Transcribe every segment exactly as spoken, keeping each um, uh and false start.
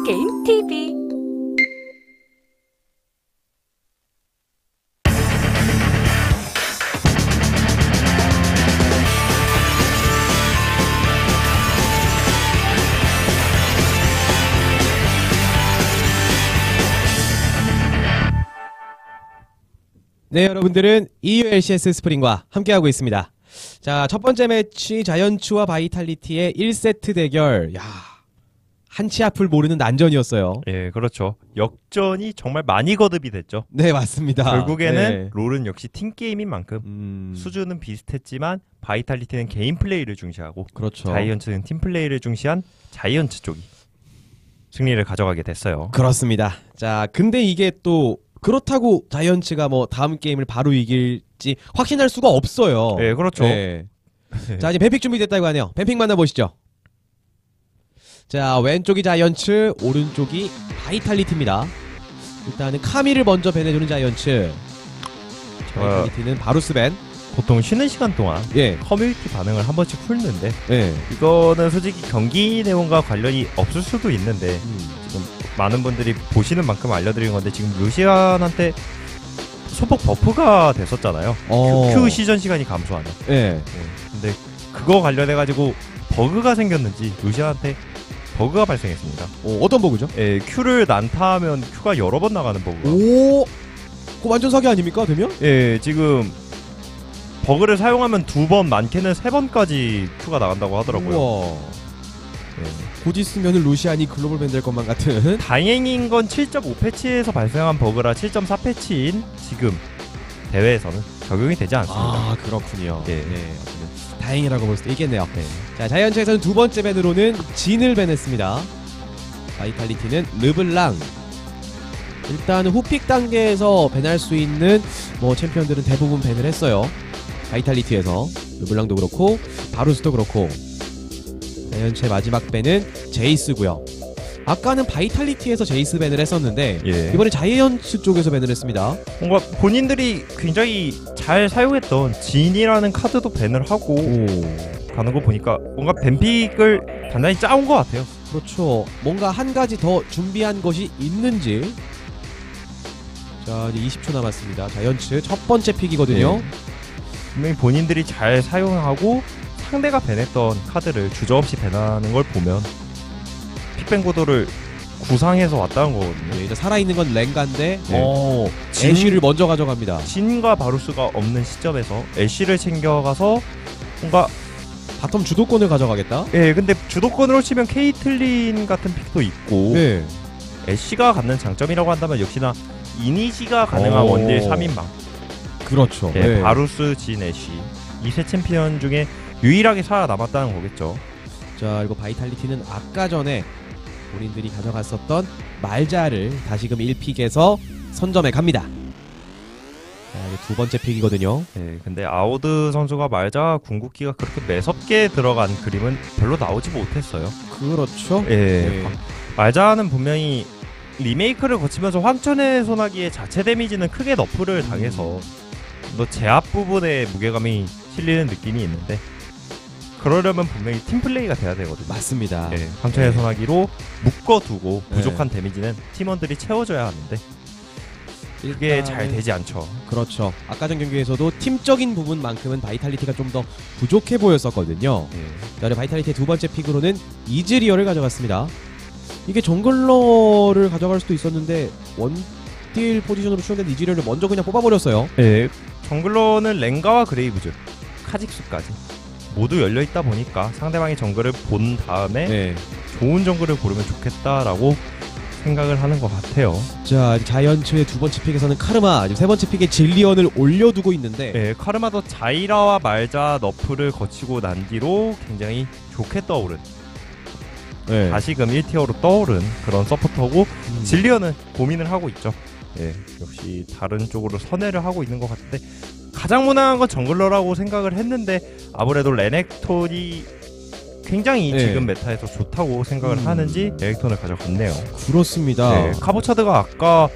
게임 티비. 네, 여러분들은 이유엘씨에스 스프링과 함께하고 있습니다. 자, 첫 번째 매치 자이언츠와 바이탈리티의 일 세트 대결. 야, 한치 앞을 모르는 난전이었어요. 예, 그렇죠. 역전이 정말 많이 거듭이 됐죠. 네, 맞습니다. 결국에는 네. 롤은 역시 팀게임인 만큼 음... 수준은 비슷했지만 바이탈리티는 개인 플레이를 중시하고 그렇죠. 자이언츠는 팀 플레이를 중시한 자이언츠 쪽이 승리를 가져가게 됐어요. 그렇습니다. 자, 근데 이게 또 그렇다고 자이언츠가 뭐 다음 게임을 바로 이길지 확신할 수가 없어요. 네, 그렇죠. 네. 자, 이제 뱀픽 준비됐다고 하네요. 뱀픽 만나보시죠. 자, 왼쪽이 자이언츠, 오른쪽이 바이탈리티입니다. 일단은 카미를 먼저 밴해주는 자이언츠. 바이탈리티는 바루스 밴. 보통 쉬는 시간 동안 예. 커뮤니티 반응을 한 번씩 풀는데 예. 이거는 솔직히 경기 내용과 관련이 없을 수도 있는데 음. 지금 많은 분들이 보시는 만큼 알려드린 건데 지금 루시안한테 소폭 버프가 됐었잖아요. 어. 큐, 큐 시전 시간이 감소하는. 예. 네. 근데 그거 관련해가지고 버그가 생겼는지 루시안한테 버그가 발생했습니다. 어, 어떤 버그죠? 예, Q를 난타하면 Q가 여러 번 나가는 버그가. 오, 그거 완전 사기 아닙니까? 되면? 예, 지금 버그를 사용하면 두 번, 많게는 세 번까지 Q가 나간다고 하더라고요. 우와. 예. 곧 있으면 루시안이 글로벌 밴 될 것만 같은. 다행인 건 칠 점 오 패치에서 발생한 버그라 칠 점 사 패치인 지금 대회에서는 적용이 되지 않습니다. 아, 그렇군요. 예. 네. 다행이라고 볼 수도 있겠네요. 네. 자, 자이언츠에서는 두 번째 밴으로는 진을 밴했습니다. 바이탈리티는 르블랑. 일단 후픽 단계에서 밴할 수 있는 뭐 챔피언들은 대부분 밴을 했어요. 바이탈리티에서 르블랑도 그렇고 바루스도 그렇고. 자이언츠의 마지막 밴은 제이스고요. 아까는 바이탈리티에서 제이스 밴을 했었는데 예. 이번에 자이언츠 쪽에서 밴을 했습니다. 뭔가 본인들이 굉장히 잘 사용했던 진이라는 카드도 밴을 하고 오. 가는 거 보니까 뭔가 밴픽을 단단히 짜온 것 같아요. 그렇죠. 뭔가 한 가지 더 준비한 것이 있는지. 자, 이제 이십 초 남았습니다. 자이언츠 첫 번째 픽이거든요. 네. 분명히 본인들이 잘 사용하고 상대가 밴했던 카드를 주저없이 밴하는 걸 보면 픽밴 구도를 구상해서 왔다는 거거든요. 네, 이제 살아있는 건 랭가인데 네. 어, 진- 애쉬를 먼저 가져갑니다. 진과 바루스가 없는 시점에서 애쉬를 챙겨가서 뭔가 바텀 주도권을 가져가겠다. 예 근데 주도권으로 치면 케이틀린 같은 픽도 있고 네. 애쉬가 갖는 장점이라고 한다면 역시나 이니지가 가능한 오. 원딜 삼 인방 그렇죠. 예, 네. 바루스, 진, 애쉬 이 세 챔피언 중에 유일하게 살아남았다는 거겠죠. 자, 그리고 바이탈리티는 아까 전에 본인들이 가져갔었던 말자를 다시금 일 픽에서 선점해 갑니다. 자, 이제 두 번째 픽이거든요. 예, 근데 아우드 선수가 말자 궁극기가 그렇게 매섭게 들어간 그림은 별로 나오지 못했어요. 그렇죠. 예, 네. 말자는 분명히 리메이크를 거치면서 황천의 소나기의 자체 데미지는 크게 너프를 당해서 너 제압 부분에 무게감이 실리는 느낌이 있는데 그러려면 분명히 팀플레이가 돼야 되거든요. 맞습니다. 예, 황천의 네. 소나기로 묶어두고 네. 부족한 데미지는 팀원들이 채워줘야 하는데 그게 일단은 잘 되지 않죠. 그렇죠. 아까 전 경기에서도 팀적인 부분만큼은 바이탈리티가 좀 더 부족해 보였었거든요. 예. 자, 바이탈리티의 두 번째 픽으로는 이즈리얼을 가져갔습니다. 이게 정글러를 가져갈 수도 있었는데 원딜 포지션으로 추천된 이즈리얼을 먼저 그냥 뽑아버렸어요. 예, 정글러는 랭가와 그레이브즈, 카직스까지 모두 열려있다 보니까 상대방의 정글을 본 다음에 네. 좋은 정글을 고르면 좋겠다라고 생각을 하는 것 같아요. 자, 자이언츠의 두 번째 픽에서는 카르마, 지금 세 번째 픽에 질리언을 올려두고 있는데 예, 카르마도 자이라와 말자 너프를 거치고 난 뒤로 굉장히 좋게 떠오른 네. 다시금 일 티어로 떠오른 그런 서포터고 음. 질리언은 고민을 하고 있죠. 예, 역시 다른 쪽으로 선회를 하고 있는 것 같은데 가장 무난한 건 정글러라고 생각을 했는데 아무래도 레넥톤이 굉장히 네. 지금 메타에서 좋다고 생각을 음. 하는지 레넥톤을 가져갔네요. 그렇습니다. 네, 카보차드가 아까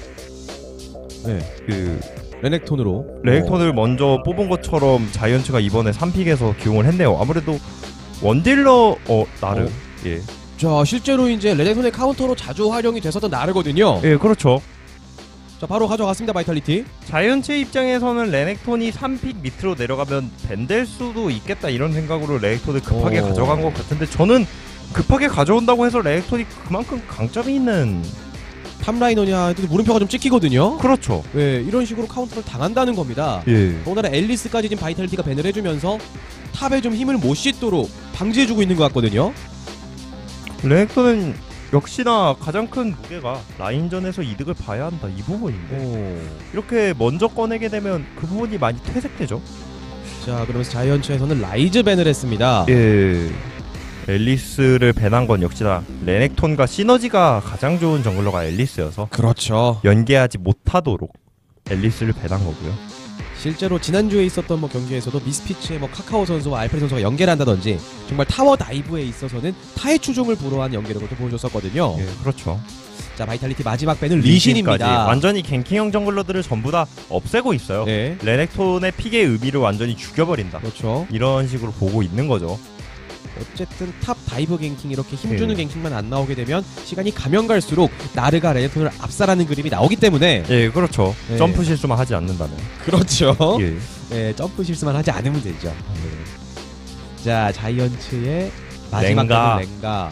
네. 그 레넥톤으로 레넥톤을 먼저 뽑은 것처럼 자이언츠가 이번에 삼 픽에서 기용을 했네요. 아무래도 원딜러 어 나름 어. 예 자, 실제로 이제 레넥톤의 카운터로 자주 활용이 됐었던 나르거든요. 예, 그렇죠. 자, 바로 가져갔습니다. 바이탈리티. 자이언츠 입장에서는 레넥톤이 삼 픽 밑으로 내려가면 밴될 수도 있겠다 이런 생각으로 레넥톤을 급하게 오. 가져간 것 같은데 저는 급하게 가져온다고 해서 레넥톤이 그만큼 강점이 있는 탑라이너냐 해도 물음표가 좀 찍히거든요. 그렇죠. 네, 이런 식으로 카운터를 당한다는 겁니다. 예. 더군다나 앨리스까지 지금 바이탈리티가 밴을 해주면서 탑에 좀 힘을 못 싣도록 방지해주고 있는 것 같거든요. 레넥톤은 역시나 가장 큰 무게가 라인전에서 이득을 봐야 한다 이 부분인데 오. 이렇게 먼저 꺼내게 되면 그 부분이 많이 퇴색되죠. 자, 그러면서 자이언츠에서는 라이즈 밴을 했습니다. 예. 앨리스를 밴한 건 역시나 레넥톤과 시너지가 가장 좋은 정글러가 앨리스여서 그렇죠. 연계하지 못하도록 앨리스를 밴한 거고요. 실제로 지난주에 있었던 뭐 경기에서도 미스피츠의 뭐 카카오 선수와 알프레 선수가 연계를 한다든지 정말 타워 다이브에 있어서는 타의 추종을 불허한 연계력을 또 보여줬었거든요. 예, 그렇죠. 자, 바이탈리티 마지막 밴은 리신입니다. 완전히 갱킹형 정글러들을 전부 다 없애고 있어요. 네, 레넥톤의 픽의 의미를 완전히 죽여버린다. 그렇죠. 이런 식으로 보고 있는 거죠. 어쨌든 탑 다이브 갱킹 이렇게 힘주는 네. 갱킹만 안 나오게 되면 시간이 가면 갈수록 나르가 레넥톤을 압살하는 그림이 나오기 때문에 예, 그렇죠. 네. 점프 실수만 하지 않는다면. 그렇죠. 예. 네, 점프 실수만 하지 않으면 되죠. 네. 자, 자이언츠의 마지막 랭가. 밴은 랭가.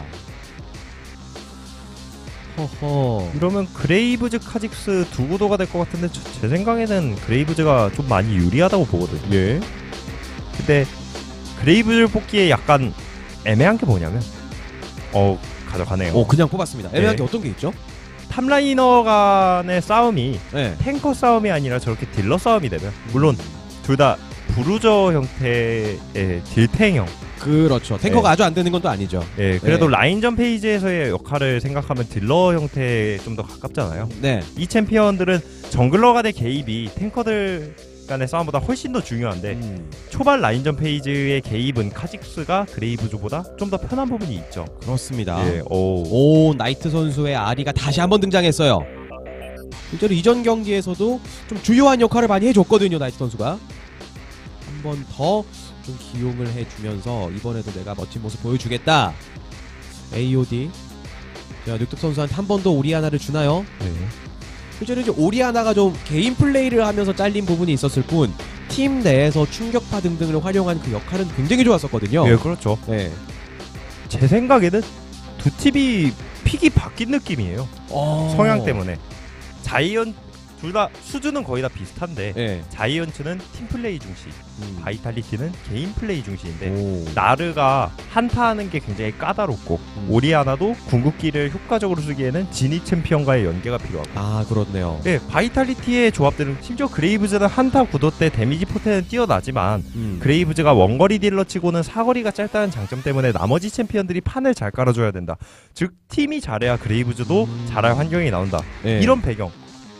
허허. 이러면 그레이브즈 카직스 두 구도가 될 것 같은데 저, 제 생각에는 그레이브즈가 좀 많이 유리하다고 보거든요. 예. 근데 그레이브즈 뽑기에 약간 애매한 게 뭐냐면 어 가져가네요. 오, 그냥 뽑았습니다. 애매한 네. 게 어떤 게 있죠? 탑라이너 간의 싸움이 네. 탱커 싸움이 아니라 저렇게 딜러 싸움이 되면 물론 둘 다 브루저 형태의 딜탱형. 그렇죠. 탱커가 네. 아주 안 되는 건 또 아니죠. 예, 그래도 네. 라인전 페이지에서의 역할을 생각하면 딜러 형태에 좀 더 가깝잖아요. 네. 이 챔피언들은 정글러 간의 개입이 탱커들 간의 싸움보다 훨씬 더 중요한데 음, 초반 라인전 페이지의 개입은 카직스가 그레이브즈보다 좀 더 편한 부분이 있죠. 그렇습니다. 예, 오. 오, 나이트 선수의 아리가 다시 한번 등장했어요. 실제로 이전 경기에서도 좀 주요한 역할을 많이 해줬거든요. 나이트 선수가 한 번 더 좀 기용을 해주면서 이번에도 내가 멋진 모습 보여주겠다. 에이오디. 자, 늑득 선수한테 한 번 더 오리아나를 주나요? 네. 실제로 이제 오리아나가 좀 개인 플레이를 하면서 잘린 부분이 있었을 뿐 팀 내에서 충격파 등등을 활용한 그 역할은 굉장히 좋았었거든요. 예, 그렇죠. 네. 제 생각에는 두 팀이 픽이 바뀐 느낌이에요. 어... 성향 때문에. 자이언 둘 다 수준은 거의 다 비슷한데 네. 자이언츠는 팀 플레이 중시, 음. 바이탈리티는 개인 플레이 중시인데 오. 나르가 한타하는 게 굉장히 까다롭고 음. 오리아나도 궁극기를 효과적으로 쓰기에는 지니 챔피언과의 연계가 필요하고 아, 그렇네요. 네, 바이탈리티의 조합들은 심지어 그레이브즈는 한타 구도 때 데미지 포텐은 뛰어나지만 음. 그레이브즈가 원거리 딜러 치고는 사거리가 짧다는 장점 때문에 나머지 챔피언들이 판을 잘 깔아줘야 된다. 즉 팀이 잘해야 그레이브즈도 음. 잘할 환경이 나온다. 네. 이런 배경.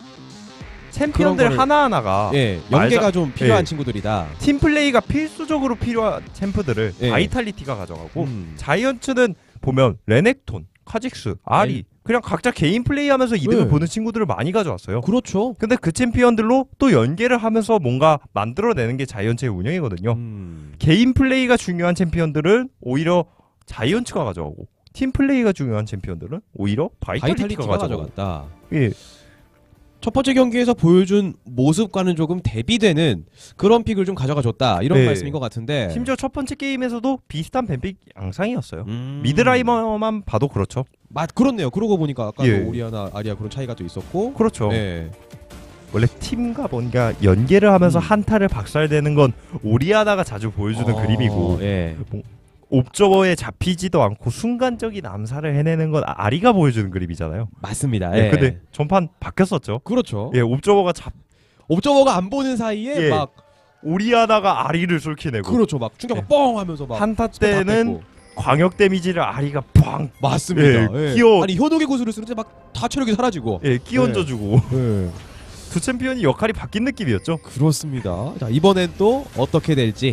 챔피언들 거를- 하나하나가 예, 연계가 말자- 좀 필요한 예. 친구들이다. 팀 플레이가 필수적으로 필요한 챔프들을 예. 바이탈리티가 가져가고 음. 자이언츠는 보면 레넥톤, 카직스, 아리 네. 그냥 각자 개인 플레이하면서 이득을 네. 보는 친구들을 많이 가져왔어요. 그렇죠. 근데 그 챔피언들로 또 연계를 하면서 뭔가 만들어내는 게 자이언츠의 운영이거든요. 음. 개인 플레이가 중요한 챔피언들은 오히려 자이언츠가 가져가고 팀 플레이가 중요한 챔피언들은 오히려 바이탈리티가, 바이탈리티가 가져가고. 가져갔다. 예, 첫 번째 경기에서 보여준 모습과는 조금 대비되는 그런 픽을 좀 가져가 줬다. 이런 네. 말씀인 것 같은데. 심지어 첫 번째 게임에서도 비슷한 뱀픽 양상이었어요. 음. 미드라이머만 봐도 그렇죠. 맞 그렇네요. 그러고 보니까 아까 예. 오리아나 아리아 그런 차이가 또 있었고. 그렇죠. 네. 원래 팀과 뭔가 연계를 하면서 음. 한타를 박살내는 건 오리아나가 자주 보여주는 어, 그림이고 예. 옵저버에 잡히지도 않고 순간적인 암살을 해내는 건 아리가 보여주는 그림이잖아요. 맞습니다. 예, 예. 근데 전판 바뀌었었죠. 그렇죠. 예, 옵저버가 잡 옵저버가 안 보는 사이에 예. 막 오리아나가 아리를 쏠키내고 그렇죠. 막 충격 예. 뻥 하면서 막 한타 스펠 다 때는 뺐고. 광역 데미지를 아리가 팡 맞습니다. 예, 예. 끼워- 아니 현혹의 구슬을 쓰는데 막 다 체력이 사라지고. 예, 끼얹어주고 예. 두 챔피언이 역할이 바뀐 느낌이었죠. 그렇습니다. 자, 이번엔 또 어떻게 될지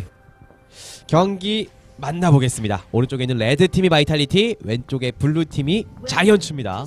경기 만나보겠습니다. 오른쪽에 있는 레드 팀이 바이탈리티, 왼쪽에 블루 팀이 자이언츠입니다.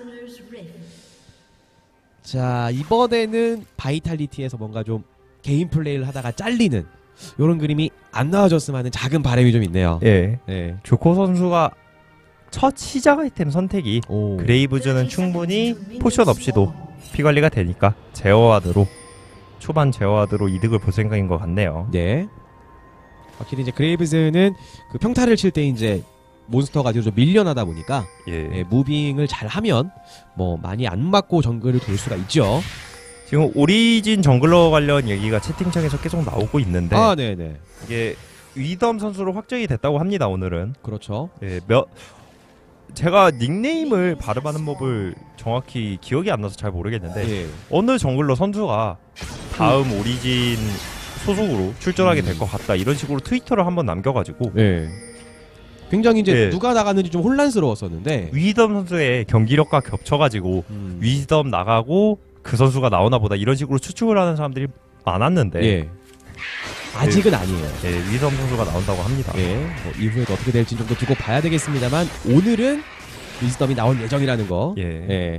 자, 이번에는 바이탈리티에서 뭔가 좀 개인 플레이를 하다가 잘리는 이런 그림이 안 나와줬으면 하는 작은 바람이 좀 있네요. 예, 네. 조코 선수가 첫 시작 아이템 선택이 오. 그레이브즈는 충분히 포션 없이도 피 관리가 되니까 제어와드로 초반 제어와드로 이득을 볼 생각인 것 같네요. 네. 확실히 이제 그레이브즈는 그 평타를 칠 때 이제 몬스터가 뒤로 좀 밀려나다 보니까 예. 예, 무빙을 잘 하면 뭐 많이 안 맞고 정글을 돌 수가 있죠. 지금 오리진 정글러 관련 얘기가 채팅창에서 계속 나오고 있는데 아, 네, 네. 이게 위덤 선수로 확정이 됐다고 합니다. 오늘은. 그렇죠. 예, 몇 제가 닉네임을 발음하는 법을 정확히 기억이 안 나서 잘 모르겠는데 예. 어느 정글러 선수가 다음 오리진 소속으로 출전하게 음. 될 것 같다 이런 식으로 트위터를 한번 남겨가지고 예. 굉장히 이제 예. 누가 나갔는지 좀 혼란스러웠었는데 위덤 선수의 경기력과 겹쳐가지고 음. 위덤 나가고 그 선수가 나오나 보다 이런 식으로 추측을 하는 사람들이 많았는데 예. 아직은 아니에요. 예, 위덤 선수가 나온다고 합니다. 예. 뭐 이후에 어떻게 될지 좀 더 두고 봐야 되겠습니다만 오늘은 위즈덤이 나올 예정이라는 거. 예. 예.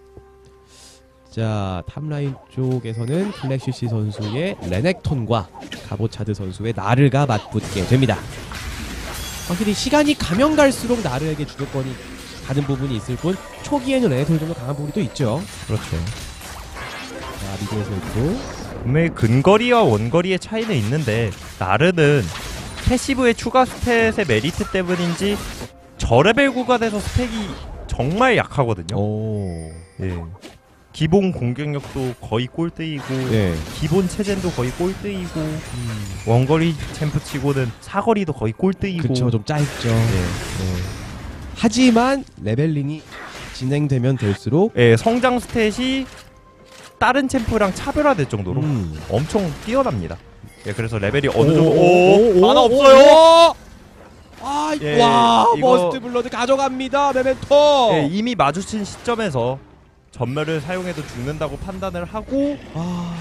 자, 탑라인 쪽에서는 플렉시시 선수의 레넥톤과 가보차드 선수의 나르가 맞붙게 됩니다. 확실히 시간이 가면 갈수록 나르에게 주도권이 가는 부분이 있을 뿐 초기에는 레넥톤이 좀 더 강한 부분이 또 있죠. 그렇죠. 자, 미드에서도 분명히 근거리와 원거리의 차이는 있는데 나르는 패시브의 추가 스탯의 메리트 때문인지 저레벨 구간에서 스펙이 정말 약하거든요. 오. 예. 기본 공격력도 거의 꼴등이고 예. 기본 체젠도 거의 꼴등이고 음. 원거리 챔프치고는 사거리도 거의 꼴등이고 그쵸, 좀 짧죠. 예. 예. 하지만 레벨링이 진행되면 될수록 예, 성장 스탯이 다른 챔프랑 차별화될 정도로 음. 엄청 뛰어납니다. 예, 그래서 레벨이 어느 오, 정도 오, 오, 하나 오, 없어요. 아, 예, 와, 이거- 머스트 블러드 가져갑니다. 메멘토. 예, 이미 마주친 시점에서 전멸을 사용해도 죽는다고 판단을 하고 아,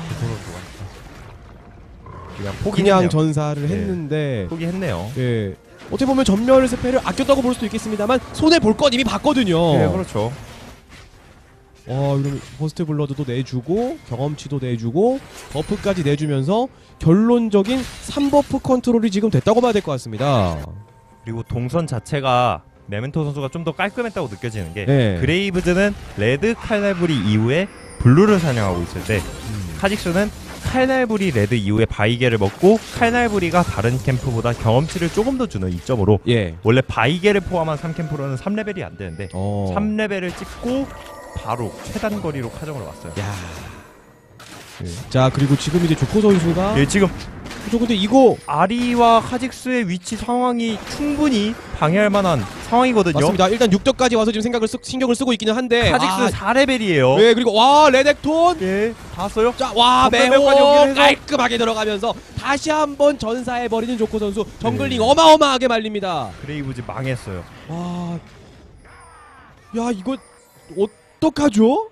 그냥 그냥 포기했네요. 전사를 예. 했는데 포기했네요. 예. 어떻게 보면 전멸 스펠을 아꼈다고 볼 수도 있겠습니다만 손해 볼 건 이미 봤거든요. 예, 그렇죠. 어, 이러면 버스트 블러드도 내주고 경험치도 내주고 버프까지 내주면서 결론적인 삼 버프 컨트롤이 지금 됐다고 봐야 될 것 같습니다. 그리고 동선 자체가 메멘토 선수가 좀 더 깔끔했다고 느껴지는 게 예. 그레이브즈는 레드 칼날부리 이후에 블루를 사냥하고 있을 때 음. 카직스는 칼날부리 레드 이후에 바이게를 먹고 칼날부리가 다른 캠프보다 경험치를 조금 더 주는 이점으로 예. 원래 바이게를 포함한 삼 캠프로는 삼 레벨이 안 되는데 어. 삼 레벨을 찍고 바로 최단 거리로 카정을 왔어요. 야. 예. 자, 그리고 지금 이제 조코 선수가 예, 지금 저 근데 이거 아리와 카직스의 위치 상황이 충분히 방해할 만한 상황이거든요. 맞습니다. 일단 육 덕까지 와서 지금 생각을 쓰, 신경을 쓰고 있기는 한데 카직스 아, 사 레벨이에요. 네, 그리고 와, 레넥톤. 예, 다 왔어요? 자, 와, 전멸까지 매호 연결해서. 깔끔하게 들어가면서 다시 한번 전사해 버리는 조코 선수. 정글링 네. 어마어마하게 말립니다. 그레이브즈 망했어요. 와. 야, 이거 어떡하죠?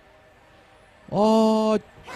아.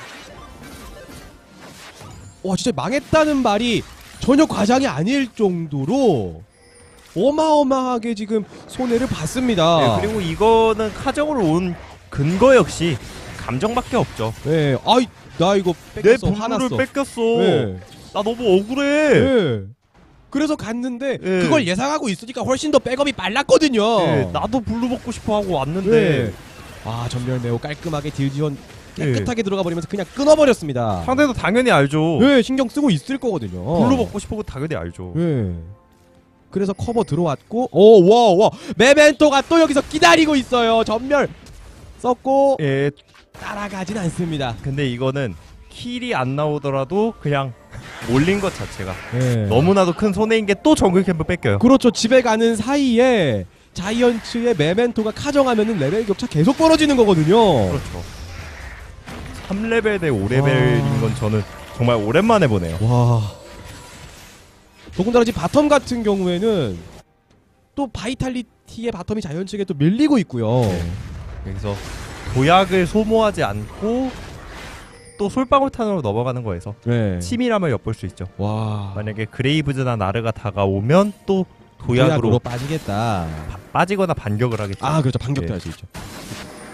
와, 진짜 망했다는 말이 전혀 과장이 아닐 정도로 어마어마하게 지금 손해를 봤습니다. 네, 그리고 이거는 카정으로 온 근거 역시 감정밖에 없죠. 네. 아이, 나 이거 내 뺏겼어. 분노를 화났어. 뺏겼어. 네. 나 너무 억울해. 네. 그래서 갔는데 네. 그걸 예상하고 있으니까 훨씬 더 백업이 빨랐거든요. 네, 나도 블루 먹고 싶어 하고 왔는데 네. 아, 전멸 매우 깔끔하게 딜 지원 네. 깨끗하게 들어가 버리면서 그냥 끊어버렸습니다. 상대도 당연히 알죠. 네, 신경 쓰고 있을 거거든요. 블루 먹고 싶어 당연히 알죠. 네. 그래서 커버 들어왔고, 오, 와, 와, 메멘토가 또 여기서 기다리고 있어요. 전멸 썼고 예, 따라가진 않습니다. 근데 이거는 킬이 안 나오더라도 그냥 올린 것 자체가 네. 너무나도 큰 손해인 게 또 정글 캠프 뺏겨요. 그렇죠. 집에 가는 사이에 자이언츠의 메멘토가 카정하면은 레벨 격차 계속 벌어지는 거거든요. 그렇죠. 삼 레벨 대 오 레벨인 건 저는 정말 오랜만에 보네요. 와. 더군다나 지금 바텀 같은 경우에는 또 바이탈리티의 바텀이 자이언츠에게 또 밀리고 있고요. 네. 그래서 도약을 소모하지 않고 또 솔방울탄으로 넘어가는 거에서 네. 치밀함을 엿볼 수 있죠. 와. 만약에 그레이브즈나 나르가 다가오면 또 도약으로, 도약으로 빠지겠다. 바- 빠지거나 반격을 하겠죠. 아, 그렇죠. 반격도 네. 할 수 있죠.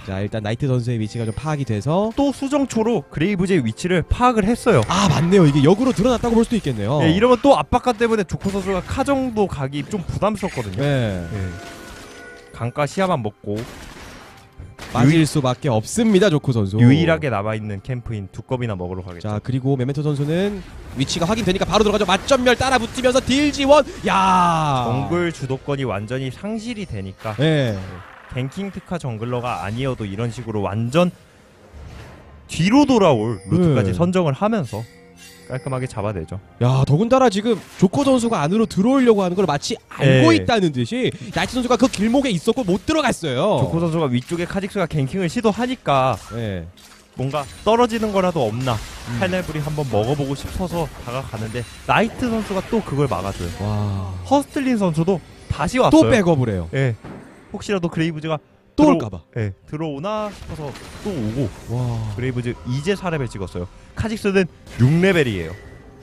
자 일단 나이트 선수의 위치가 좀 파악이 돼서 또 수정초로 그레이브즈의 위치를 파악을 했어요. 아 맞네요. 이게 역으로 드러났다고 볼 수도 있겠네요. 예, 이러면 또 압박감 때문에 조코 선수가 카 정도 가기 좀 부담스럽거든요. 네. 예. 강가 시야만 먹고 빠질 유일- 수밖에 없습니다. 조코 선수. 유일하게 남아있는 캠프인 두꺼비나 먹으러 가겠죠. 자 그리고 메멘토 선수는 위치가 확인되니까 바로 들어가죠. 맞전멸 따라 붙으면서 딜 지원. 야. 정글 주도권이 완전히 상실이 되니까 네. 갱킹 특화 정글러가 아니어도 이런 식으로 완전 뒤로 돌아올 루트까지 네. 선정을 하면서 깔끔하게 잡아내죠. 야 더군다나 지금 조코 선수가 안으로 들어오려고 하는 걸 마치 알고 예. 있다는 듯이 나이트 선수가 그 길목에 있었고 못 들어갔어요. 조코 선수가 위쪽에 카직스가 갱킹을 시도하니까 네. 뭔가 떨어지는 거라도 없나 음. 칼날불이 한번 먹어보고 싶어서 다가가는데 나이트 선수가 또 그걸 막아줘요. 와. 허스틀린 선수도 다시 왔어요. 또 백업을 해요. 예. 혹시라도 그레이브즈가 또 들어- 올까봐. 예, 들어오나 싶어서 또 오고 와. 그레이브즈 이제 사 레벨 찍었어요. 카직스는 육 레벨이에요.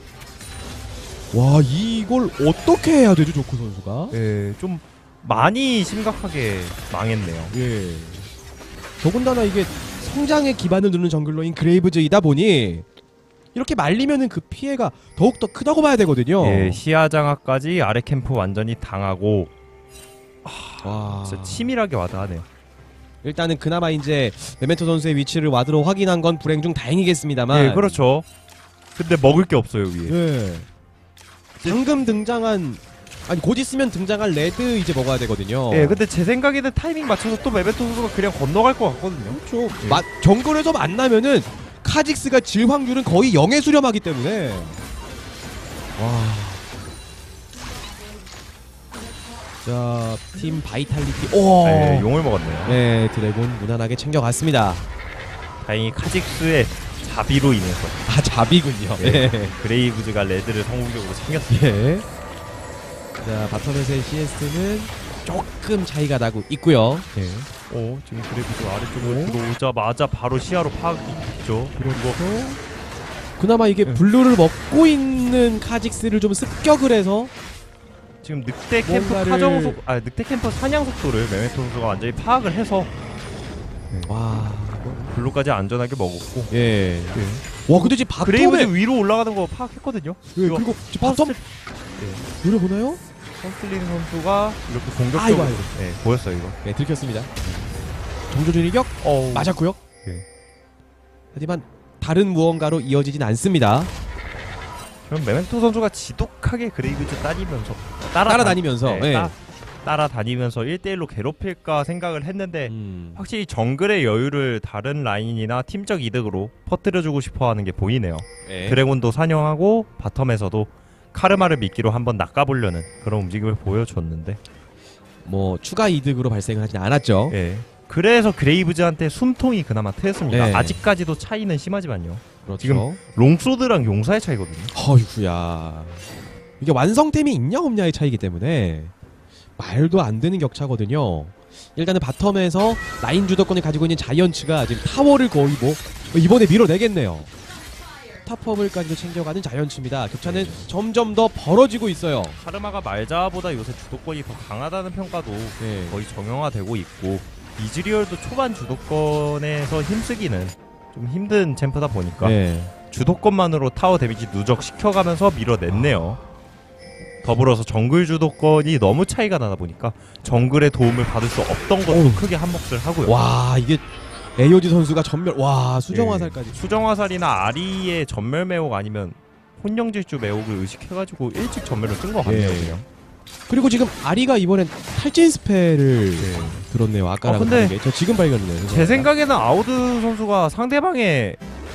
와 이걸 어떻게 해야 되죠 조코 선수가? 예, 좀 많이 심각하게 망했네요. 예. 더군다나 이게 성장의 기반을 두는 정글러인 그레이브즈이다 보니 이렇게 말리면은 그 피해가 더욱 더 크다고 봐야 되거든요. 예, 시야 장악까지 아래 캠프 완전히 당하고 와. 진짜 치밀하게 와닿네요. 일단은 그나마 이제 메멘토 선수의 위치를 와드로 확인한 건 불행 중 다행이겠습니다만. 예, 그렇죠. 근데 먹을 게 없어요 위에. 예. 방금 등장한 아니 곧 있으면 등장할 레드 이제 먹어야 되거든요. 예, 근데 제 생각에는 타이밍 맞춰서 또 메베토 선수가 그냥 건너갈 것 같거든요. 그렇죠. 마, 정글에서 만나면은 카직스가 질 확률은 거의 영에 수렴하기 때문에. 와. 자, 팀 바이탈리티. 오. 예, 용을 먹었네요. 네, 드래곤 무난하게 챙겨갔습니다. 다행히 카직스의 자비로 인해서 아, 자비군요. 예. 예. 그레이브즈가 레드를 성공적으로 챙겼습니다. 예. 자, 바텀에서의 씨에스는 조금 차이가 나고 있고요. 예. 어, 지금 그레이브즈가 아래쪽으로 들어오자마자 바로 시야로 파악했죠. 그리고 그나마 이게 예. 블루를 먹고 있는 카직스를 좀 습격을 해서 지금 늑대 캠프 뭔가를- 파정 속, 아 늑대 캠프 사냥 속도를 메메토 선수가 완전히 파악을 해서 와. 블루까지 안전하게 먹었고. 예. 예. 와, 근데 지금 바텀에 그레이브즈 위로 올라가는 거 파악했거든요. 예, 이거 그리고 지금 바텀 노려보나요? 허스틀린 선수가 이렇게 공격적으로 아이고, 아이고. 네, 보였어요 이거. 네, 들켰습니다. 정조준 일격 어, 맞았고요. 예. 하지만 다른 무언가로 이어지진 않습니다. 그럼 메멘토 선수가 지독하게 그레이브즈 따리면서 따라 따라다니면서 네, 예. 따, 따라다니면서 일 대일로 괴롭힐까 생각을 했는데 음. 확실히 정글의 여유를 다른 라인이나 팀적 이득으로 퍼뜨려주고 싶어하는 게 보이네요. 예. 드래곤도 사냥하고 바텀에서도 카르마를 미끼로 한번 낚아보려는 그런 움직임을 보여줬는데 뭐 추가 이득으로 발생을 하진 않았죠. 예. 그래서 그레이브즈한테 숨통이 그나마 트였습니다. 예. 아직까지도 차이는 심하지만요. 그렇죠. 지금 롱소드랑 용사의 차이거든요. 어이구야. 이게 완성템이 있냐 없냐의 차이기 때문에 말도 안 되는 격차거든요. 일단은 바텀에서 라인 주도권을 가지고 있는 자이언츠가 지금 타워를 거의 뭐 이번에 밀어내겠네요. 탑퍼블까지도 챙겨가는 자이언츠입니다. 격차는 점점 더 벌어지고 있어요. 카르마가 말자보다 요새 주도권이 더 강하다는 평가도 네. 거의 정형화되고 있고 이즈리얼도 초반 주도권에서 힘쓰기는 좀 힘든 챔프다 보니까 네. 주도권만으로 타워 데미지 누적 시켜가면서 밀어냈네요. 더불어서 정글 주도권이 너무 차이가 나다 보니까 정글의 도움을 받을 수 없던 것도 어우. 크게 한몫을 하고요. 와 이게 에이오지 선수가 전멸 와 수정화살까지. 예. 수정화살이나 아리의 전멸 매혹 아니면 혼영질주 매혹을 의식해가지고 일찍 전멸을 쓴 것 같네요. 예. 그냥. 그리고 지금 아리가 이번엔 탈진 스펠을 예. 들었네요. 아까랑 어, 근데 다르게. 저 지금 발견했네요. 제 생각에는 아우드 선수가 상대방의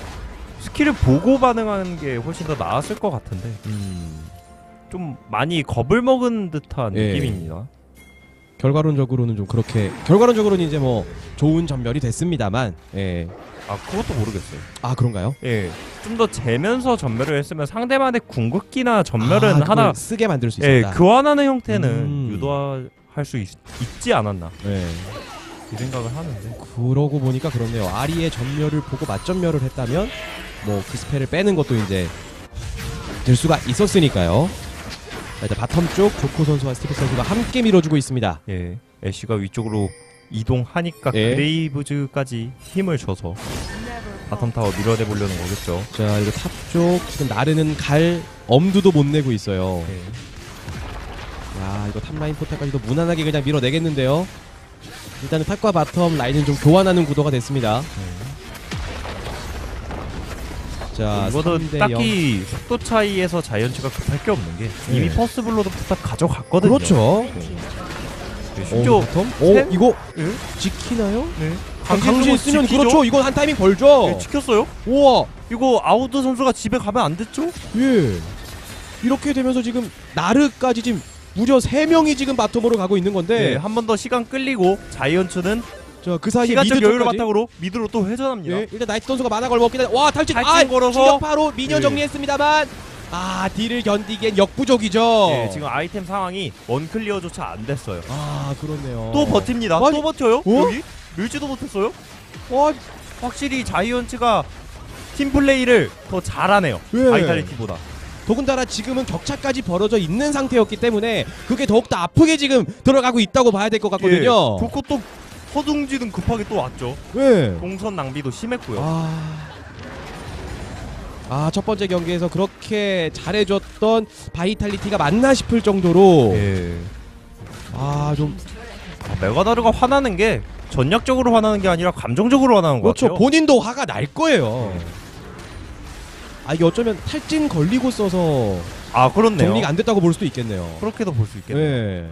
스킬을 보고 반응하는 게 훨씬 더 나았을 것 같은데 음, 좀 많이 겁을 먹은 듯한 예. 느낌입니다. 결과론적으로는 좀 그렇게 결과론적으로는 이제 뭐 좋은 전멸이 됐습니다만 예. 아 그것도 모르겠어요. 아 그런가요? 예, 좀 더 재면서 전멸을 했으면 상대방의 궁극기나 전멸은 아, 그걸 하나 쓰게 만들 수 예, 있었다. 교환하는 형태는 음. 유도할 수 있, 있지 않았나 예. 이 생각을 하는데 그러고 보니까 그렇네요. 아리의 전멸을 보고 맞전멸을 했다면 뭐 그 스펠을 빼는 것도 이제 될 수가 있었으니까요. 자, 일단 바텀 쪽 조코 선수와 스티브 선수가 함께 밀어주고 있습니다. 예, 애쉬가 위쪽으로 이동하니까 예. 그레이브즈까지 힘을 줘서 바텀 타워 밀어내 보려는 거겠죠. 자 이거 탑 쪽 지금 나르는 갈 엄두도 못 내고 있어요. 네. 야 이거 탑라인 포탈까지도 무난하게 그냥 밀어내겠는데요. 일단은 탑과 바텀 라인은 좀 교환하는 구도가 됐습니다. 자 이거도 삼 대 딱히 속도 차이에서 자이언츠가 급할 게 없는 게 네. 이미 퍼스블로도 포탑 가져갔거든요. 그렇죠. 네, 심지어 어, 바텀? 어 세- 이거 네? 지키나요? 네. 아, 강진 쓰면 지키죠? 그렇죠. 이건 한 타이밍 벌죠. 네, 지켰어요. 우와 이거 아우드 선수가 집에 가면 안 됐죠? 예. 이렇게 되면서 지금 나르까지 지금 무려 세 명이 지금 바텀으로 가고 있는 건데 네, 한 번 더 시간 끌리고 자이언츠는 자 그 사이에 시간적 미드 여유를 쪽까지 바탕으로 미드로 또 회전합니다. 예, 일단 나이트 선수가 만화 걸고 없긴 한데 와 탈진 탈진 아 걸어서 충격파로 미녀 예. 정리했습니다만 아 딜을 견디기엔 역부족이죠. 네, 지금 아이템 상황이 원 클리어조차 안 됐어요. 아 그렇네요. 또 버팁니다. 아니, 또 버텨요? 어? 여기? 밀지도 못했어요? 와 확실히 자이언츠가 팀 플레이를 더 잘하네요. 예. 바이탈리티보다. 더군다나 지금은 격차까지 벌어져 있는 상태였기 때문에 그게 더욱더 아프게 지금 들어가고 있다고 봐야 될 것 같거든요. 좋고 또 허둥지둥 급하게 또 왔죠. 예. 동선 낭비도 심했고요. 아... 아, 첫 번째 경기에서 그렇게 잘해줬던 바이탈리티가 맞나 싶을 정도로 예. 아, 좀 아, 메가다르가 화나는 게 전략적으로 화나는 게 아니라 감정적으로 화나는 것 그렇죠. 같아요. 본인도 화가 날 거예요. 네. 아, 이게 어쩌면 탈진 걸리고 써서 아 그렇네요. 정리가 안 됐다고 볼 수도 있겠네요. 그렇게도 볼 수 있겠네요. 네.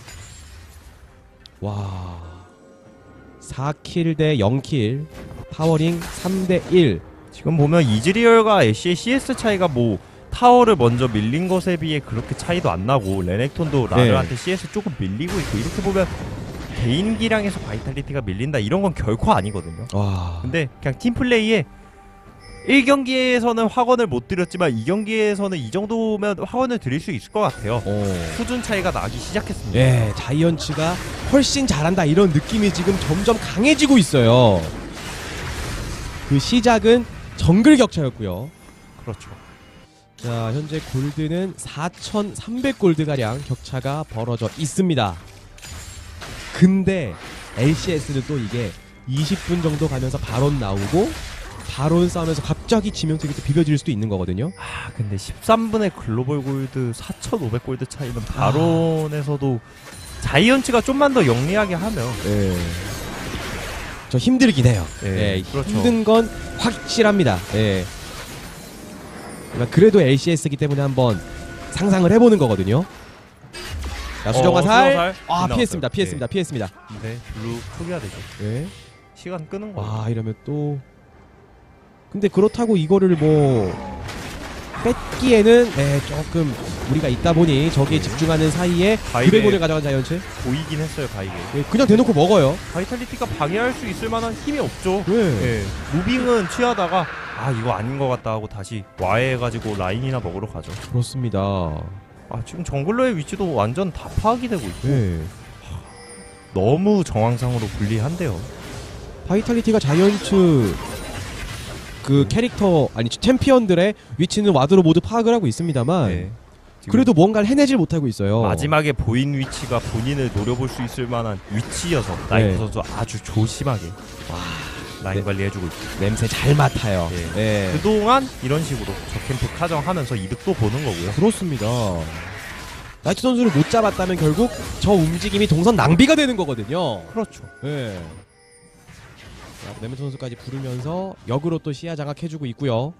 와. 사 킬 대 영 킬. 파워링 삼 대 일. 지금 보면 이즈리얼과 애쉬의 씨에스 차이가 뭐 타워를 먼저 밀린 것에 비해 그렇게 차이도 안 나고 레넥톤도 라르한테 씨에스 조금 밀리고 있고 이렇게 보면 개인 기량에서 바이탈리티가 밀린다 이런 건 결코 아니거든요. 와. 근데 그냥 팀플레이에 일 경기에서는 확언을 못 드렸지만 이 경기에서는 이 정도면 확언을 드릴 수 있을 것 같아요. 어. 수준 차이가 나기 시작했습니다. 예, 자이언츠가 훨씬 잘한다 이런 느낌이 지금 점점 강해지고 있어요. 그 시작은 정글 격차였고요. 그렇죠. 자, 현재 골드는 사천삼백 골드 가량 격차가 벌어져 있습니다. 근데 엘씨에스는 또 이게 이십 분 정도 가면서 바론 나오고 바론 싸우면서 갑자기 지명색이 또 비벼질 수도 있는 거거든요. 아 근데 십삼 분의 글로벌 골드 사천오백 골드 차이는 바론에서도 자이언츠가 좀만 더 영리하게 하면 예. 저 힘들긴 해요. 예, 예, 그렇죠. 힘든 건 확실합니다. 예. 그러니까 그래도 엘씨에스이기 때문에 한번 상상을 해보는 거거든요. 자, 수정화살. 어, 수정화살. 아, 나왔어요. 피했습니다. 피했습니다. 피했습니다. 네, 블루 포기해야 되죠. 예. 시간 끄는 거. 와, 이러면 또 근데 그렇다고 이거를 뭐 뺏기에는 예, 조금 무리가 있다 보니 저기에 집중하는 사이에 바이게 유배골을 가져간 자이언츠 보이긴 했어요, 바이게. 예, 그냥 대놓고 먹어요. 바이탈리티가 방해할 수 있을 만한 힘이 없죠. 예. 예. 무빙은 취하다가 아 이거 아닌 것 같다 하고 다시 와해해가지고 라인이나 먹으러 가죠. 그렇습니다. 아 지금 정글러의 위치도 완전 다 파악이 되고 있고 예. 너무 정황상으로 불리한데요. 바이탈리티가 자이언츠 그 캐릭터 아니 챔피언들의 위치는 와드로 모두 파악을 하고 있습니다만 네. 지금 그래도 뭔가를 해내질 못하고 있어요. 마지막에 보인 위치가 본인을 노려볼 수 있을 만한 위치여서 나이프 네. 선수 아주 조심하게 라인 네. 관리해주고 있고 냄새 잘 맡아요. 예. 예. 그동안 이런 식으로 저캠프 카정하면서 이득도 보는 거고요. 그렇습니다. 나이트 선수를 못 잡았다면 결국 저 움직임이 동선 낭비가 되는 거거든요. 그렇죠. 예. 자, 네메 선수까지 부르면서 역으로 또 시야 장악해주고 있고요.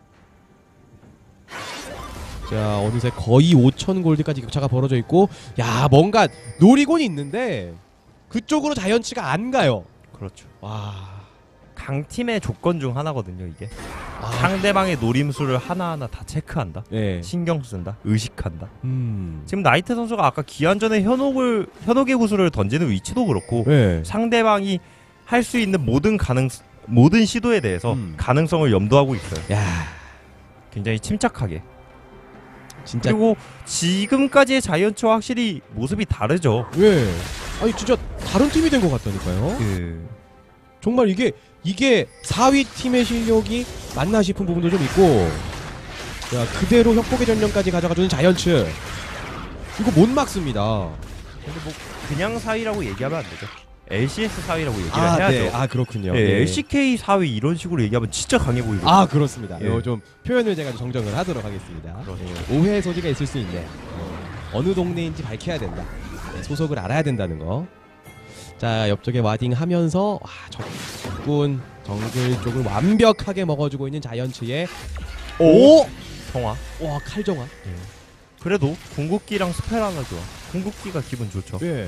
자, 어느새 거의 오천 골드까지 격차가 벌어져 있고, 야, 뭔가 노리곤 있는데 그쪽으로 자이언츠가 안 가요. 그렇죠. 와, 강팀의 조건 중 하나거든요, 이게. 아, 상대방의 노림수를 하나하나 다 체크한다. 예, 신경 쓴다. 의식한다. 음, 지금 나이트 선수가 아까 기한전에 현혹을 현혹의 구슬을 던지는 위치도 그렇고 예, 상대방이 할 수 있는 모든 가능 모든 시도에 대해서 음. 가능성을 염두하고 있어요. 야, 굉장히 침착하게. 진짜, 그리고 지금까지의 자이언츠와 확실히 모습이 다르죠. 예, 아니 진짜 다른 팀이 된 것 같다니까요. 그 정말 이게 이게 사 위 팀의 실력이 맞나 싶은 부분도 좀 있고, 자, 그대로 협곡의 전령까지 가져가주는 자이언츠 이거 못 막습니다. 근데 뭐 그냥 사위라고 얘기하면 안 되죠. 엘씨에스 사 위라고 얘기를 아, 해야죠. 네. 아 그렇군요. 네, 예. 엘씨케이 사 위 이런 식으로 얘기하면 진짜 강해 보이거든요. 아 그렇습니다. 예. 이거 좀 표현을 제가 좀 정정을 하도록 하겠습니다. 그렇죠. 예, 오해 소지가 있을 수 있네. 어, 어느 동네인지 밝혀야 된다. 네, 소속을 알아야 된다는 거. 자 옆쪽에 와딩하면서 와, 적군 정글 쪽을 완벽하게 먹어주고 있는 자이언츠의 오! 성화. 와 칼정화. 그래도 궁극기랑 스펠 하나 좋아. 궁극기가 기분 좋죠. 예.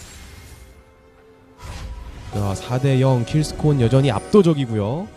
자 사 대 영 킬스코어는 여전히 압도적이고요.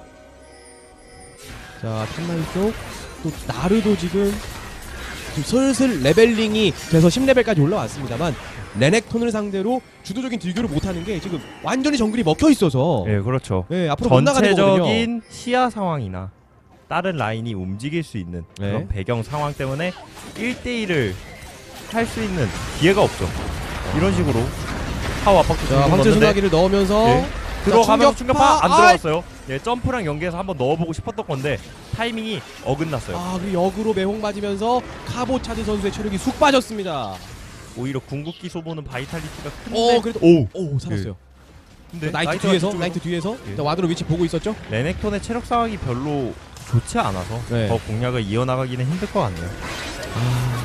자 탑라인 쪽 또 나르도 지금 지금 슬슬 레벨링이 돼서 십 레벨까지 올라왔습니다만 레넥톤을 상대로 주도적인 딜교를 못하는 게 지금 완전히 정글이 먹혀 있어서 예, 그렇죠. 예, 앞으로 못 나가는 거거든요. 전체적인 시야 상황이나 다른 라인이 움직일 수 있는 네. 그런 배경 상황 때문에 일 대 일을 할 수 있는 기회가 없죠. 이런 식으로 파워 압박도 자 황제 넣었는데 소나기를 넣으면서 예. 들어가면서 충격파! 충격파 안 아이! 들어갔어요. 예, 점프랑 연계해서 한번 넣어보고 싶었던 건데 타이밍이 어긋났어요. 아 그리고 역으로 매혹 맞으면서 카보차드 선수의 체력이 쑥 빠졌습니다. 오히려 궁극기 소모는 바이탈리티가 큰데 어 그래도 오! 오 살았어요. 근데 나이트 나이트가 뒤에서 뒤쪽으로- 나이트 뒤에서 예. 자, 와드로 위치 보고 있었죠? 레넥톤의 체력 상황이 별로 좋지 않아서 네. 더 공략을 이어나가기는 힘들 것 같네요. 아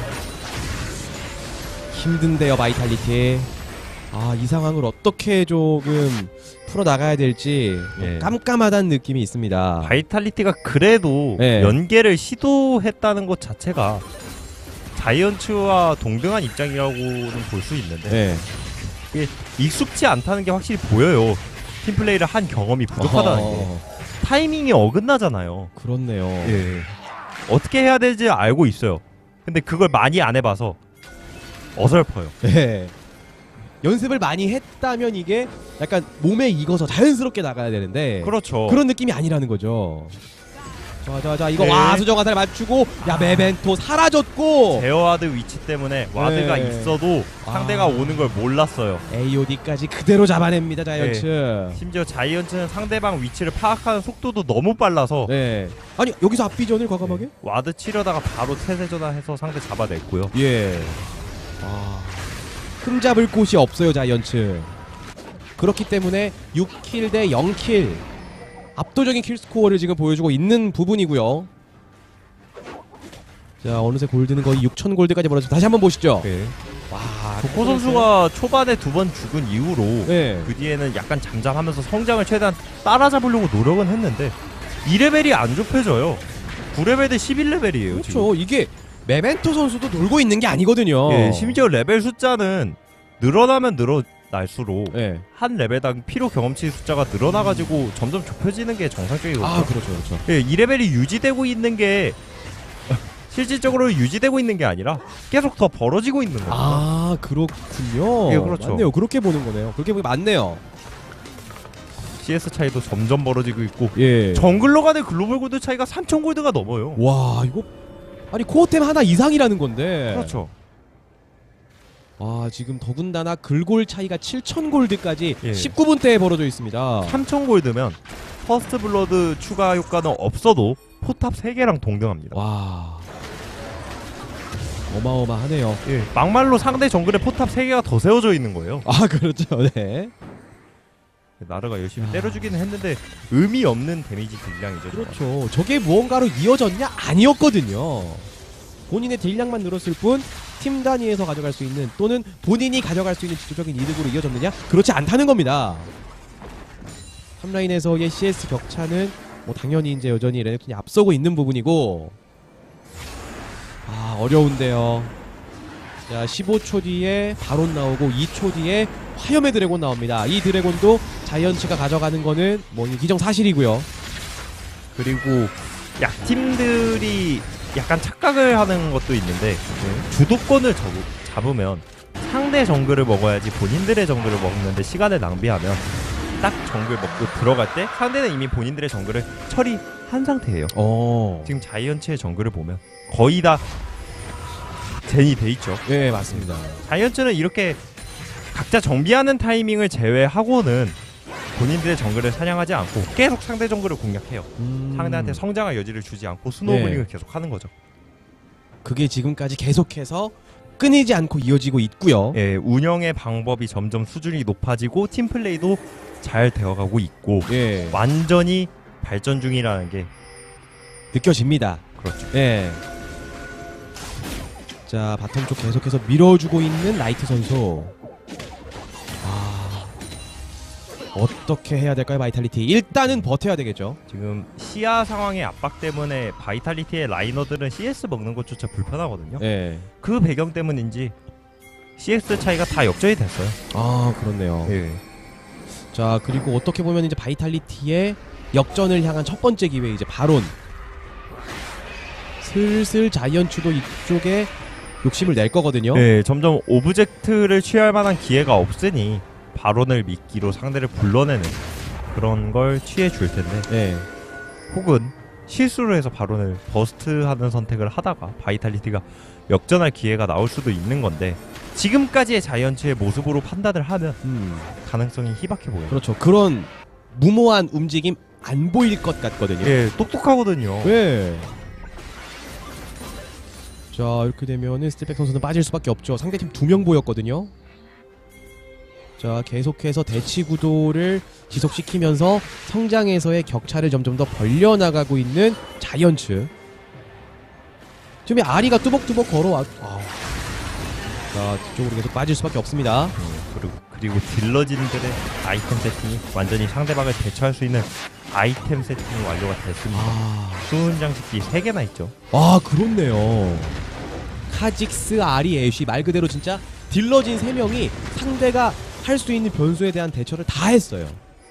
힘든데요 바이탈리티. 아 이 상황을 어떻게 조금 풀어 나가야 될지 예. 깜깜하다는 느낌이 있습니다. 바이탈리티가 그래도 네. 연계를 시도했다는 것 자체가 자이언츠와 동등한 입장이라고는 볼 수 있는데 네. 이게 익숙지 않다는 게 확실히 보여요. 팀플레이를 한 경험이 부족하다는 게 어, 타이밍이 어긋나잖아요. 그렇네요. 예. 어떻게 해야 될지 알고 있어요. 근데 그걸 많이 안 해봐서 어설퍼요. 네. 연습을 많이 했다면 이게 약간 몸에 익어서 자연스럽게 나가야 되는데 그렇죠. 그런 느낌이 아니라는 거죠. 자자자 이거 네. 와 수정 화살 맞추고 야 메벤토 사라졌고 제어와드 위치 때문에 와드가 네. 있어도 상대가 아. 오는 걸 몰랐어요. 에이오디까지 그대로 잡아냅니다 자이언츠. 심지어 자이언츠는 상대방 위치를 파악하는 속도도 너무 빨라서 네. 아니 여기서 앞비전을 과감하게? 와드 치려다가 바로 태세 전환해서 상대 잡아냈고요. 예. 아. 흠 잡을 곳이 없어요 자이언츠. 그렇기 때문에 육 킬 대 영 킬 압도적인 킬 스코어를 지금 보여주고 있는 부분이고요. 자 어느새 골드는 거의 육천 골드까지 벌어져. 다시 한번 보시죠. 네. 와 도코 선수가 초반에 두 번 죽은 이후로 네. 그 뒤에는 약간 잠잠하면서 성장을 최대한 따라잡으려고 노력은 했는데 이 레벨이 안 좁혀져요. 구 레벨 대 십일 레벨이에요. 그렇죠. 이게 메멘토 선수도 놀고 있는 게 아니거든요. 예, 심지어 레벨 숫자는 늘어나면 늘어날수록 예. 한 레벨당 피로 경험치 숫자가 늘어나가지고 점점 좁혀지는 게 정상적이거든요. 아 그렇죠 그렇죠. 예, 이 레벨이 유지되고 있는 게 실질적으로 유지되고 있는 게 아니라 계속 더 벌어지고 있는 거예요. 아 그렇군요. 예, 그렇죠. 맞네요. 그렇게 보는 거네요. 그렇게 보기 맞네요. 씨에스 차이도 점점 벌어지고 있고 예. 정글러 간의 글로벌 골드 차이가 삼천 골드가 넘어요. 와 이거 아니 코어템 하나 이상이라는 건데. 그렇죠. 아 지금 더군다나 글골 차이가 칠천 골드까지 예. 십구 분대에 벌어져 있습니다. 삼천 골드면 퍼스트 블러드 추가 효과는 없어도 포탑 세 개랑 동등합니다. 와 어마어마하네요. 예, 막말로 상대 정글에 포탑 세 개가 더 세워져 있는 거예요. 아 그렇죠. 네. 나르가 열심히 야. 때려주기는 했는데 의미 없는 데미지 딜량이죠. 그렇죠. 저게 무언가로 이어졌냐? 아니었거든요. 본인의 딜량만 늘었을 뿐 팀 단위에서 가져갈 수 있는 또는 본인이 가져갈 수 있는 지도적인 이득으로 이어졌느냐? 그렇지 않다는 겁니다. 탑라인에서의 씨에스 격차는 뭐 당연히 이제 여전히 레넥톤이 앞서고 있는 부분이고 아 어려운데요. 자 십오 초 뒤에 바론 나오고 이 초 뒤에 화염의 드래곤 나옵니다. 이 드래곤도 자이언츠가 가져가는 거는 뭐 기정사실이고요. 그리고 약팀들이 약간 착각을 하는 것도 있는데 주도권을 접, 잡으면 상대 정글을 먹어야지 본인들의 정글을 먹는데 시간을 낭비하면 딱 정글 먹고 들어갈 때 상대는 이미 본인들의 정글을 처리한 상태예요. 어. 지금 자이언츠의 정글을 보면 거의 다 젠이 돼 있죠. 예, 맞습니다. 자이언츠는 이렇게 각자 정비하는 타이밍을 제외하고는 본인들의 정글을 사냥하지 않고 계속 상대 정글을 공략해요. 음... 상대한테 성장할 여지를 주지 않고 스노우볼링을 네. 계속 하는 거죠. 그게 지금까지 계속해서 끊이지 않고 이어지고 있고요. 예, 운영의 방법이 점점 수준이 높아지고 팀 플레이도 잘 되어가고 있고 예, 완전히 발전 중이라는 게 느껴집니다. 그렇죠. 예. 자, 바텀 쪽 계속해서 밀어주고 있는 나이트 선수. 아, 어떻게 해야 될까요, 바이탈리티? 일단은 버텨야 되겠죠. 지금 시야 상황의 압박 때문에 바이탈리티의 라이너들은 씨에스 먹는 것조차 불편하거든요. 예. 그 배경 때문인지 씨엑스 차이가 다 역전이 됐어요. 아, 그렇네요. 예. 자, 그리고 어떻게 보면 이제 바이탈리티의 역전을 향한 첫 번째 기회, 이제 바론. 슬슬 자이언츠도 이쪽에 욕심을 낼 거거든요. 네, 점점 오브젝트를 취할 만한 기회가 없으니 바론을 미끼로 상대를 불러내는 그런 걸 취해 줄 텐데, 예. 혹은 실수를 해서 바론을 버스트하는 선택을 하다가 바이탈리티가 역전할 기회가 나올 수도 있는 건데, 지금까지의 자이언츠의 모습으로 판단을 하면 음, 가능성이 희박해 보여요. 그렇죠. 그런 무모한 움직임 안 보일 것 같거든요. 예, 똑똑하거든요. 네. 자, 이렇게 되면은 스텝백 선수는 빠질 수밖에 없죠. 상대팀 두 명 보였거든요. 자, 계속해서 대치 구도를 지속시키면서 성장에서의 격차를 점점 더 벌려나가고 있는 자이언츠. 지금 이 아리가 뚜벅뚜벅 걸어와. 아. 자, 뒤쪽으로 계속 빠질 수밖에 없습니다. 예, 그리고, 그리고 딜러진들의 아이템 세팅이 완전히 상대방을 대처할 수 있는 아이템 세팅이 완료가 됐습니다. 아, 수은 장식기 세 개나 있죠. 아, 그렇네요. 카직스, 아리, 애쉬, 말 그대로 진짜 딜러진 세 명이 상대가 할 수 있는 변수에 대한 대처를 다 했어요.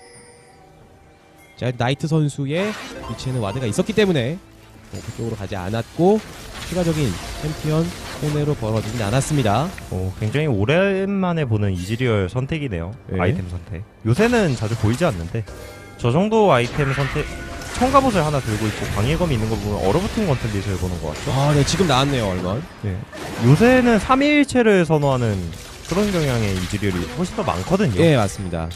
자, 나이트 선수의 위치에는 와드가 있었기 때문에 뭐 그쪽으로 가지 않았고 추가적인 챔피언 손해로 벌어지진 않았습니다. 어, 굉장히 오랜만에 보는 이즈리얼 선택이네요. 네. 아이템 선택. 요새는 자주 보이지 않는데 저 정도 아이템 선택, 청갑옷을 하나 들고 있고 광해검이 있는 거 보면 얼어붙은 건텐츠에서 보는 것 같죠? 아, 네, 지금 나왔네요, 얼건. 네. 요새는 삼위일체를 선호하는 그런 경향의 이즈리얼이 훨씬 더 많거든요. 예, 맞습니다.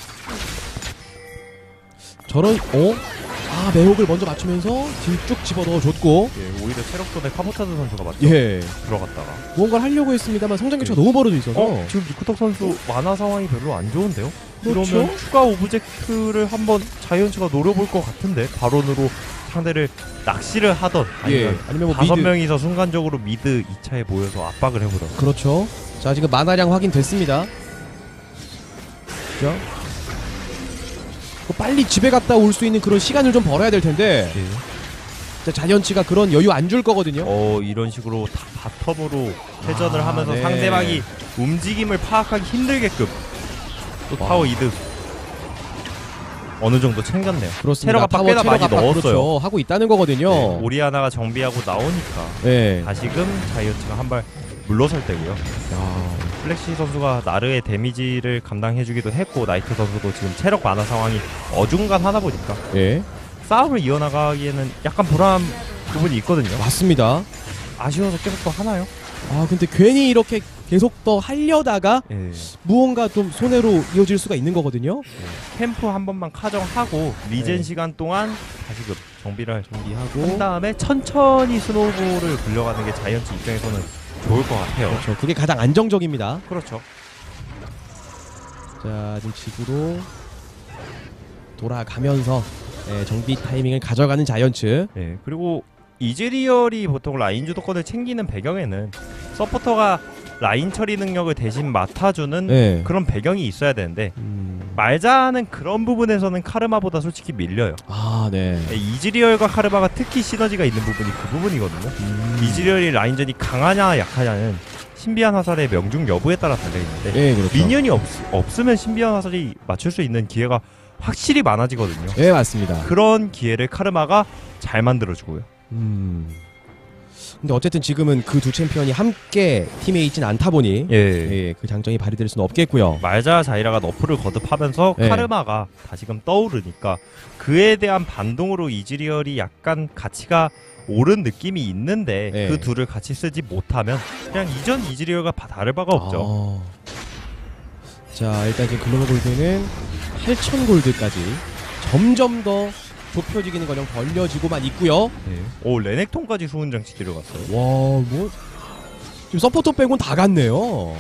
저런, 어? 아, 매혹을 먼저 맞추면서 딜쭉 집어넣어줬고, 예, 오히려 체력손에 카보타드 선수가 맞죠? 예, 들어갔다가. 무언가를 하려고 했습니다만 성장 격차가 예. 너무 벌어져 있어서. 어? 지금 미쿠톡 선수 만화 상황이 별로 안 좋은데요? 그렇죠? 그러면 추가 오브젝트를 한번 자이언츠가 노려볼 것 같은데, 바론으로 상대를 낚시를 하던 아니면 예, 아니면 뭐 다섯 미드. 명이서 순간적으로 미드 이 차에 모여서 압박을 해보던. 그렇죠. 자, 지금 만화량 확인됐습니다. 그죠? 뭐 빨리 집에 갔다 올 수 있는 그런 시간을 좀 벌어야 될 텐데, 자, 자이언츠가 그런 여유 안 줄 거거든요. 어, 이런 식으로 다 바텀으로 회전을 아, 하면서 네. 상대방이 움직임을 파악하기 힘들게끔 또 와. 타워 이득 어느 정도 챙겼네요. 그렇습니다. 체력 압박 타워 꽤나 체력 많이 압박 넣었어요. 그렇죠. 하고 있다는 거거든요. 네, 오리아나가 정비하고 나오니까 네. 다시금 자이언츠가 한 발 물러설 때고요. 야, 플렉시 선수가 나르의 데미지를 감당해주기도 했고, 나이트 선수도 지금 체력 많아 상황이 어중간하다 보니까 예, 싸움을 이어나가기에는 약간 불안한 부분이 있거든요. 맞습니다. 아쉬워서 계속 더 하나요? 아, 근데 괜히 이렇게 계속 더 하려다가 예. 무언가 좀 손해로 이어질 수가 있는 거거든요. 캠프 한 번만 카정하고 리젠 네. 시간 동안 다시금 정비를 준비하고 한 다음에 천천히 스노우볼을 굴려가는 게 자이언츠 입장에서는 좋을 것 같아요. 그렇죠. 그게 가장 안정적입니다. 그렇죠. 자, 지금 집으로 돌아가면서 예, 정비 타이밍을 가져가는 자이언츠. 네, 그리고 이즈리얼이 보통 라인 주도권을 챙기는 배경에는 서포터가 라인 처리 능력을 대신 맡아주는 네. 그런 배경이 있어야 되는데, 음... 말자는 그런 부분에서는 카르마보다 솔직히 밀려요. 아, 네. 네, 이즈리얼과 카르마가 특히 시너지가 있는 부분이 그 부분이거든요. 음... 이즈리얼이 라인전이 강하냐 약하냐는 신비한 화살의 명중 여부에 따라 달려있는데, 예, 그렇죠. 미니언이 없, 없으면 신비한 화살이 맞출 수 있는 기회가 확실히 많아지거든요. 예, 맞습니다. 그런 기회를 카르마가 잘 만들어주고요. 음. 근데 어쨌든 지금은 그 두 챔피언이 함께 팀에 있진 않다 보니 예. 예, 그 장점이 발휘될 수는 없겠고요. 말자 자이라가 너프를 거듭하면서 예. 카르마가 다시금 떠오르니까 그에 대한 반동으로 이즈리얼이 약간 가치가 오른 느낌이 있는데, 예. 그 둘을 같이 쓰지 못하면 그냥 이전 이즈리얼과 바- 다를 바가 없죠. 아. 자, 일단 지금 글로벌 골드는 팔천 골드까지 점점 더 좁혀지기는 거령 벌려지고만 있고요. 네. 오, 레넥톤까지 수은장 치기로 갔어요. 와, 뭐 지금 서포터 빼곤 다 갔네요.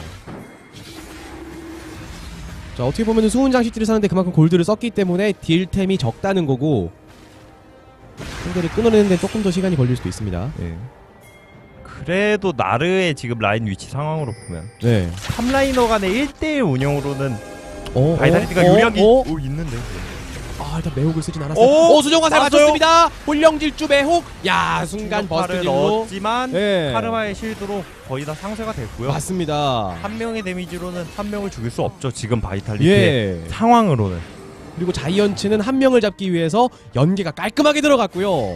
자, 어떻게 보면 수훈장 시티를 사는데 그만큼 골드를 썼기 때문에 딜템이 적다는 거고 상대를 끊어내는데 조금 더 시간이 걸릴 수도 있습니다. 예. 그래도 나르의 지금 라인 위치 상황으로 보면 네. 탑라이너 간의 일 대일 운영으로는 어, 바이탈리티가 어, 유리한 게 어, 오, 있는데. 아, 일단 매혹을 쓰진 않았어요. 오! 오, 수정 화살 맞았어요? 맞췄습니다. 홀령질주 매혹. 야, 순간 버스트 충격파를 딜로. 넣었지만 네. 카르마의 실드로 거의 다 상쇄가 됐고요. 맞습니다. 한 명의 데미지로는 한 명을 죽일 수 없죠. 지금 바이탈리티의 예. 상황으로는. 그리고 자이언츠는 한 명을 잡기 위해서 연계가 깔끔하게 들어갔고요.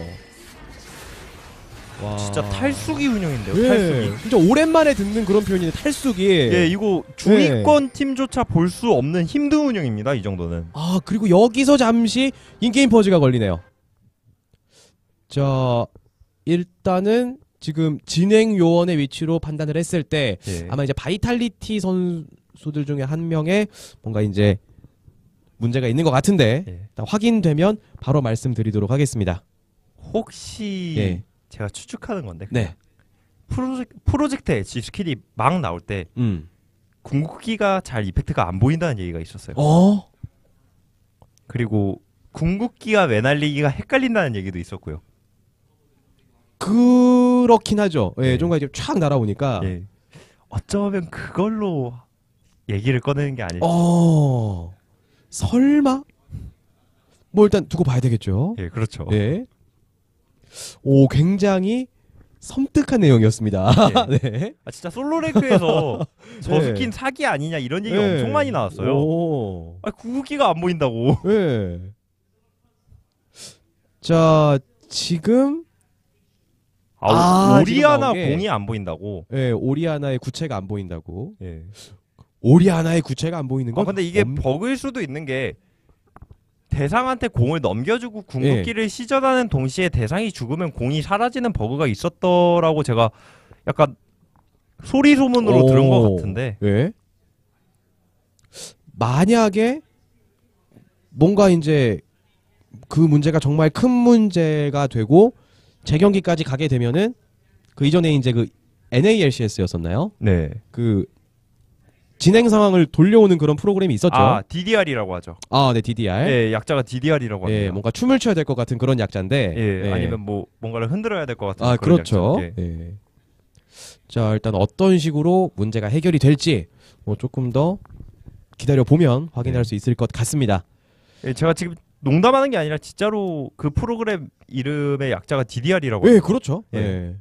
와. 진짜 탈수기 운영인데요. 예. 탈수기. 진짜 오랜만에 듣는 그런 표현이네. 탈수기. 예, 이거 중위권 팀조차 볼 수 없는 힘든 운영입니다. 이 정도는. 아, 그리고 여기서 잠시 인게임 퍼즈가 걸리네요. 자, 일단은 지금 진행 요원의 위치로 판단을 했을 때 예. 아마 이제 바이탈리티 선수들 중에 한 명의 뭔가 이제 문제가 있는 것 같은데 예. 일단 확인되면 바로 말씀드리도록 하겠습니다. 혹시 예. 제가 추측하는 건데 네. 프로젝, 프로젝트 엣지 스킬이 막 나올 때 음. 궁극기가 잘 이펙트가 안 보인다는 얘기가 있었어요. 어? 그리고 궁극기가 매날리기가 헷갈린다는 얘기도 있었고요. 그렇긴 하죠. 예, 네. 좀 이렇게 촥 날아오니까. 예. 어쩌면 그걸로 얘기를 꺼내는 게 아닐지. 어. 설마? 뭐 일단 두고 봐야 되겠죠. 예, 그렇죠. 네. 오, 굉장히 섬뜩한 내용이었습니다. 예. 네. 아, 진짜 솔로 랭크에서 저 네. 스킨 사기 아니냐 이런 얘기가 네. 엄청 많이 나왔어요. 오. 아, 궁극기가 안 보인다고. 네. 자, 지금 아, 아, 오리아나 지금 나온 게- 공이 안 보인다고. 예, 오리아나의 구체가 안 보인다고. 예. 오리아나의 구체가 안 보이는 건 아, 근데 이게 엄- 버그일 수도 있는 게 대상한테 공을 넘겨주고 궁극기를 시전하는 동시에 대상이 죽으면 공이 사라지는 버그가 있었더라고 제가 약간 소리 소문으로 오. 들은 것 같은데. 예. 만약에 뭔가 이제 그 문제가 정말 큰 문제가 되고 재경기까지 가게 되면은 그 이전에 이제 그 엔에이엘씨에스였었나요? 네. 그 진행 상황을 돌려오는 그런 프로그램이 있었죠. 아, 디디알이라고 하죠. 아, 네, 디디알. 예, 약자가 디디알이라고 합니다. 예, 뭔가 춤을 춰야 될 것 같은 그런 약자인데. 예, 아니면 뭐 뭔가를 흔들어야 될 것 같은 아, 그런 그렇죠. 약자. 예. 예. 자, 일단 어떤 식으로 문제가 해결이 될지 뭐 조금 더 기다려 보면 확인할 네. 수 있을 것 같습니다. 예, 제가 지금 농담하는 게 아니라 진짜로 그 프로그램 이름의 약자가 디디알이라고. 예, 그렇죠. 예. 예.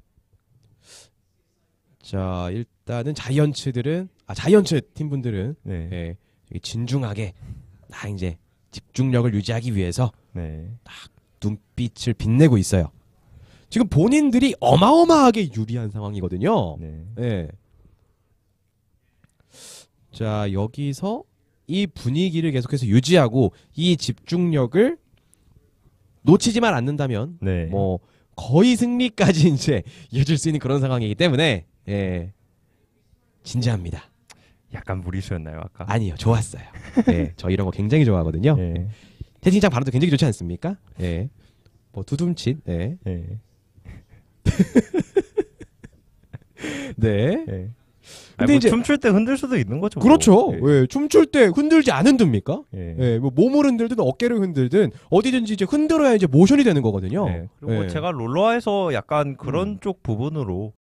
자, 일단은 자이언츠들은 아 자이언츠 팀분들은 네. 예, 되게 진중하게 다 이제 집중력을 유지하기 위해서 네. 눈빛을 빛내고 있어요. 지금 본인들이 어마어마하게 유리한 상황이거든요. 네. 예. 자, 여기서 이 분위기를 계속해서 유지하고 이 집중력을 놓치지만 않는다면 네. 뭐 거의 승리까지 이제 이어질 수 있는 그런 상황이기 때문에 예. 진지합니다. 약간 무리수였나요, 아까? 아니요, 좋았어요. 예, 저 이런 거 굉장히 좋아하거든요. 예. 채팅창 발언도 굉장히 좋지 않습니까? 예. 뭐 두둠칫. 예. 예. 네. 예. 근데 아니, 뭐 이제- 춤출 때 흔들 수도 있는 거죠. 뭐. 그렇죠. 예. 예, 춤출 때 흔들지 않은듭니까? 예. 예, 뭐 몸을 흔들든 어깨를 흔들든 어디든지 이제 흔들어야 이제 모션이 되는 거거든요. 예. 그리고 뭐 예. 제가 롤러에서 약간 그런 쪽 부분으로